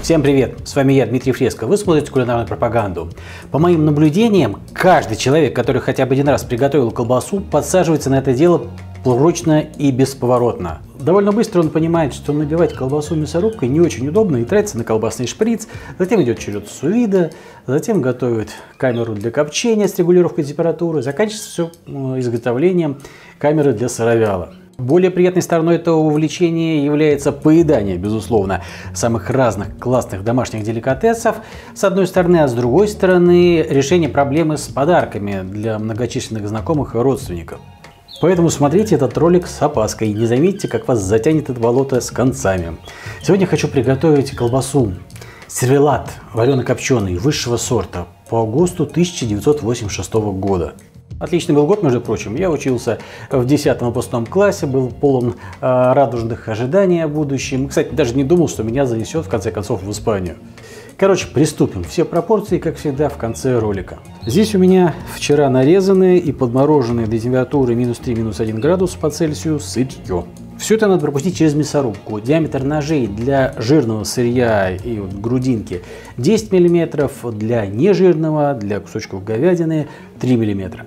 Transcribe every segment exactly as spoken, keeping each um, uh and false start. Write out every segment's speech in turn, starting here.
Всем привет! С вами я, Дмитрий Фреско. Вы смотрите кулинарную пропаганду. По моим наблюдениям, каждый человек, который хотя бы один раз приготовил колбасу, подсаживается на это дело прочно и бесповоротно. Довольно быстро он понимает, что набивать колбасу мясорубкой не очень удобно и тратится на колбасный шприц. Затем идет черед сувида, затем готовит камеру для копчения с регулировкой температуры. Заканчивается все изготовлением камеры для сыровяла. Более приятной стороной этого увлечения является поедание, безусловно, самых разных классных домашних деликатесов, с одной стороны, а с другой стороны, решение проблемы с подарками для многочисленных знакомых и родственников. Поэтому смотрите этот ролик с опаской, не заметите, как вас затянет это болото с концами. Сегодня хочу приготовить колбасу сервелат варено-копченый высшего сорта по ГОСТу тысяча девятьсот восемьдесят шестого года. Отличный был год, между прочим. Я учился в десятом выпускном классе, был полон э, радужных ожиданий о будущем. Кстати, даже не думал, что меня занесет в конце концов в Испанию. Короче, приступим. Все пропорции, как всегда, в конце ролика. Здесь у меня вчера нарезанные и подмороженные до температуры минус три - минус один градус по Цельсию сырье. Все это надо пропустить через мясорубку. Диаметр ножей для жирного сырья и вот грудинки десять миллиметров, для нежирного, для кусочков говядины три миллиметра.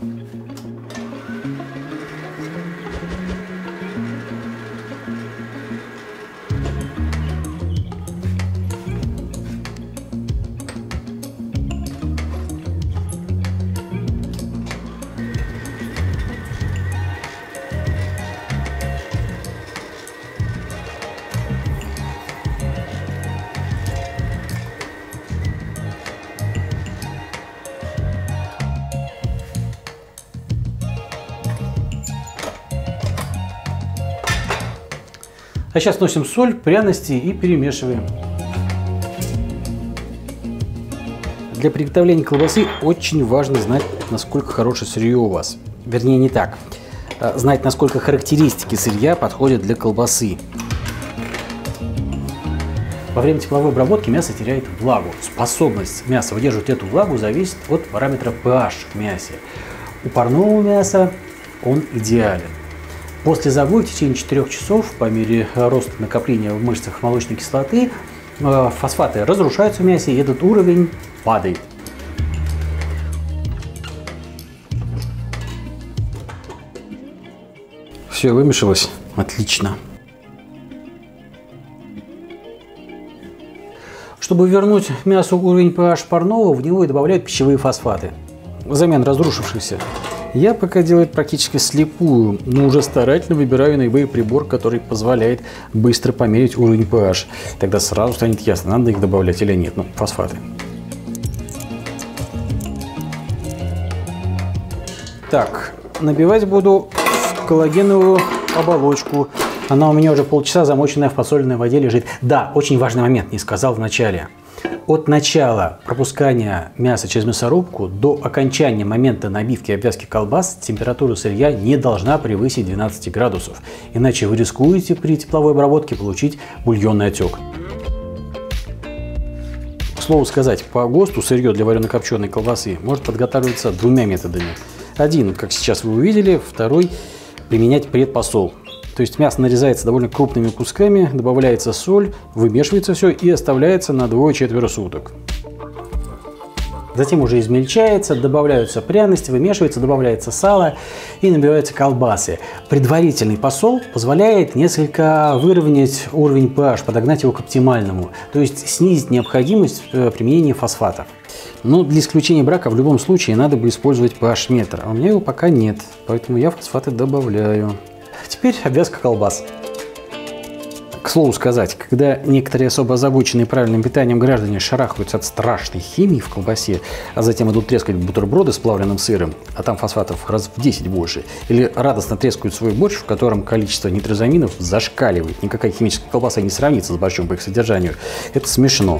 А сейчас носим соль, пряности и перемешиваем. Для приготовления колбасы очень важно знать, насколько хорошее сырье у вас. Вернее, не так. Знать, насколько характеристики сырья подходят для колбасы. Во время тепловой обработки мясо теряет влагу. Способность мяса выдерживать эту влагу зависит от параметра pH в мясе. У парного мяса он идеален. После загоя в течение четырёх часов, по мере роста накопления в мышцах молочной кислоты, фосфаты разрушаются в мясе, и этот уровень падает. Все вымешалось. Отлично. Чтобы вернуть мясу уровень pH парного, в него и добавляют пищевые фосфаты взамен разрушившихся. Я пока делаю практически слепую, но уже старательно выбираю наиболее прибор, который позволяет быстро померить уровень pH. Тогда сразу станет ясно, надо их добавлять или нет. Ну, фосфаты. Так, набивать буду в коллагеновую оболочку. Она у меня уже полчаса замоченная в подсоленной воде лежит. Да, очень важный момент, не сказал в начале. От начала пропускания мяса через мясорубку до окончания момента набивки и обвязки колбас температура сырья не должна превысить двенадцати градусов. Иначе вы рискуете при тепловой обработке получить бульонный отек. К слову сказать, по ГОСТу сырье для варено-копченой колбасы может подготавливаться двумя методами. Один, как сейчас вы увидели, второй – применять предпосол. То есть мясо нарезается довольно крупными кусками, добавляется соль, вымешивается все и оставляется на двое-четверо суток. Затем уже измельчается, добавляются пряности, вымешивается, добавляется сало и набиваются колбасы. Предварительный посол позволяет несколько выровнять уровень pH, подогнать его к оптимальному, то есть снизить необходимость применения фосфатов. Но для исключения брака в любом случае надо бы использовать pH-метр, а у меня его пока нет, поэтому я фосфаты добавляю. Теперь обвязка колбас. К слову сказать, когда некоторые особо озабоченные правильным питанием граждане шарахаются от страшной химии в колбасе, а затем идут трескать бутерброды с плавленным сыром, а там фосфатов раз в десять больше, или радостно трескают свой борщ, в котором количество нитрозаминов зашкаливает, никакая химическая колбаса не сравнится с борщом по их содержанию, это смешно.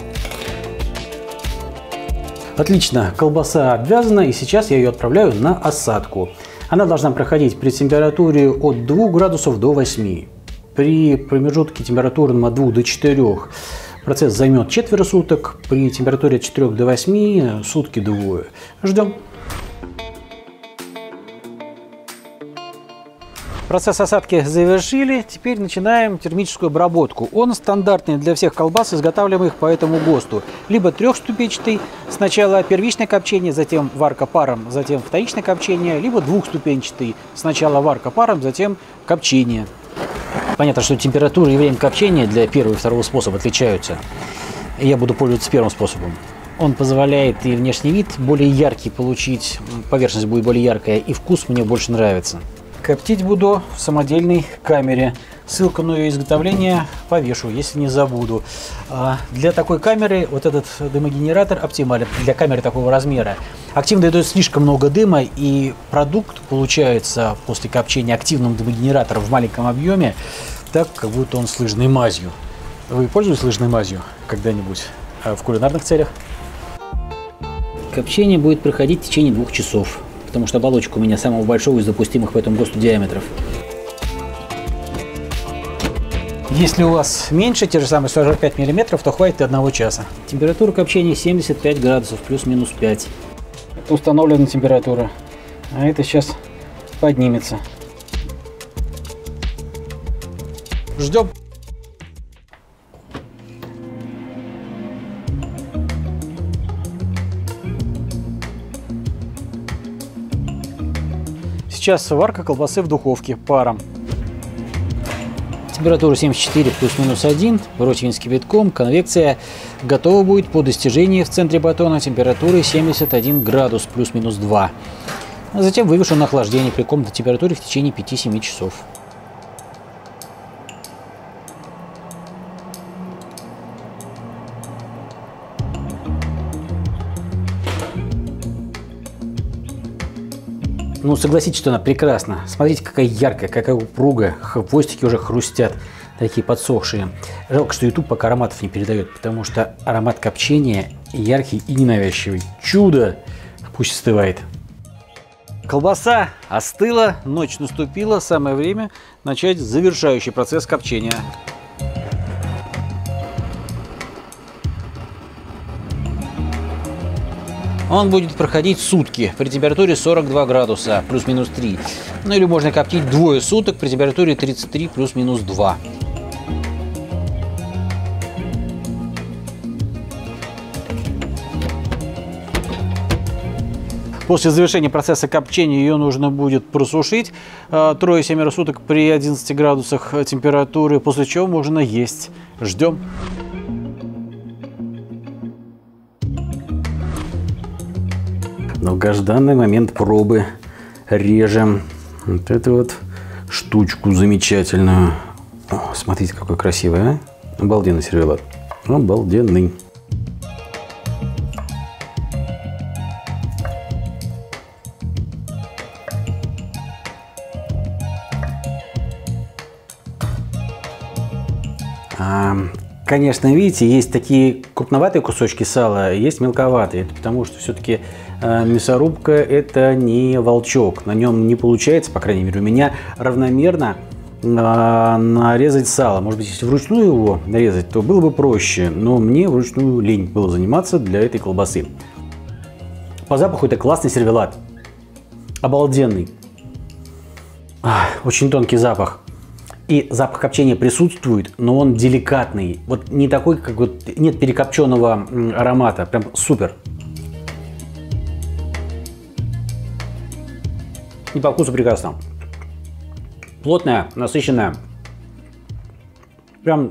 Отлично, колбаса обвязана, и сейчас я ее отправляю на осадку. Она должна проходить при температуре от двух градусов до восьми. При промежутке температуры от двух до четырёх процесс займет четверо суток, при температуре от четырёх до восьми сутки двое. Ждем. Процесс осадки завершили, теперь начинаем термическую обработку. Он стандартный для всех колбас, изготавливаемых по этому ГОСТу. Либо трехступенчатый, сначала первичное копчение, затем варка паром, затем вторичное копчение, либо двухступенчатый, сначала варка паром, затем копчение. Понятно, что температура и время копчения для первого и второго способа отличаются. Я буду пользоваться первым способом. Он позволяет и внешний вид более яркий получить, поверхность будет более яркая, и вкус мне больше нравится. Коптить буду в самодельной камере. Ссылку на ее изготовление повешу, если не забуду. Для такой камеры вот этот дымогенератор оптимален для камеры такого размера. Активно дает слишком много дыма, и продукт получается после копчения активным дымогенератором в маленьком объеме, так как будто он с лыжной мазью. Вы пользуетесь лыжной мазью когда-нибудь в кулинарных целях? Копчение будет проходить в течение двух часов. Потому что оболочка у меня самого большого из допустимых в этом ГОСТу диаметров. Если у вас меньше, те же самые сорок пять миллиметров, то хватит и одного часа. Температура копчения семьдесят пять градусов, плюс-минус пять. Это установленная температура. А это сейчас поднимется. Ждем. Сейчас варка колбасы в духовке паром. Температура семьдесят четыре плюс-минус один, противень с кипятком, конвекция. Готова будет по достижении в центре батона температуры семьдесят один градус плюс-минус два. А затем вывешу на охлаждение при комнатной температуре в течение пяти-семи часов. Ну, согласитесь, что она прекрасна. Смотрите, какая яркая, какая упругая. Хвостики уже хрустят, такие подсохшие. Жалко, что YouTube пока ароматов не передает, потому что аромат копчения яркий и ненавязчивый. Чудо! Пусть остывает. Колбаса остыла, ночь наступила, самое время начать завершающий процесс копчения. Он будет проходить сутки при температуре сорок два градуса, плюс-минус три. Ну или можно коптить двое суток при температуре тридцать три, плюс-минус два. После завершения процесса копчения ее нужно будет просушить трое-семеро суток при одиннадцати градусах температуры, после чего можно есть. Ждем. Долгожданный момент пробы. Режем вот эту вот штучку замечательную. О, смотрите, какой красивый, а? Обалденный сервелат. Обалденный. А, конечно, видите, есть такие крупноватые кусочки сала, есть мелковатые. Это потому что все-таки мясорубка — это не волчок. На нем не получается, по крайней мере у меня, равномерно нарезать сало. Может быть, если вручную его нарезать, то было бы проще. Но мне вручную лень было заниматься для этой колбасы. По запаху это классный сервелат. Обалденный. Очень тонкий запах. И запах копчения присутствует, но он деликатный. Вот не такой, как вот нет перекопченного аромата. Прям супер. И по вкусу прекрасно. Плотная, насыщенная. Прям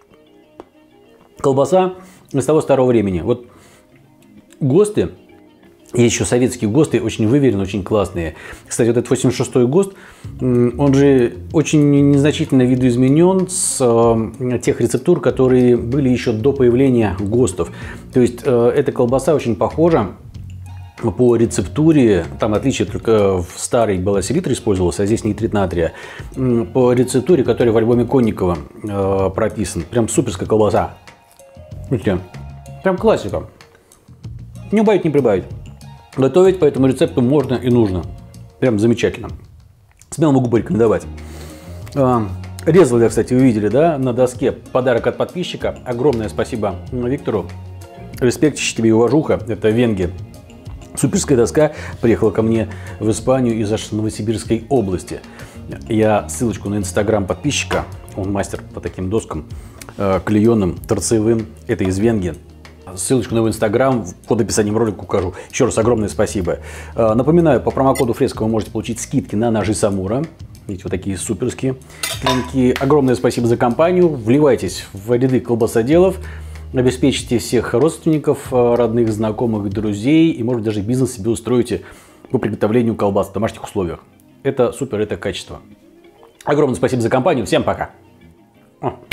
колбаса из того старого времени. Вот ГОСТы, есть еще советские ГОСТы, очень выверенные, очень классные. Кстати, вот этот восемьдесят шестой ГОСТ, он же очень незначительно видоизменен с тех рецептур, которые были еще до появления ГОСТов. То есть эта колбаса очень похожа по рецептуре, там отличие только в старой была селитра использовалась, а здесь нитрит натрия. По рецептуре, которая в альбоме Конникова э, прописан. Прям суперская колбаса. Видите? Прям классика. Не убавить, не прибавить. Готовить по этому рецепту можно и нужно. Прям замечательно. Смело могу порекомендовать. Э, резал я, кстати, вы видели, да, на доске подарок от подписчика. Огромное спасибо Виктору. Респектище тебе и уважуха. Это венги. Суперская доска приехала ко мне в Испанию из аж Новосибирской области. Я ссылочку на инстаграм подписчика, он мастер по таким доскам, клееным, торцевым, это из Венги. Ссылочку на его инстаграм под описанием ролика укажу. Еще раз огромное спасибо. Напоминаю, по промокоду Фреска вы можете получить скидки на ножи Самура. Видите, вот такие суперские клинки. Огромное спасибо за компанию. Вливайтесь в ряды колбасоделов. Обеспечите всех родственников, родных, знакомых, друзей. И, может быть, даже бизнес себе устроите по приготовлению колбас в домашних условиях. Это супер, это качество. Огромное спасибо за компанию. Всем пока.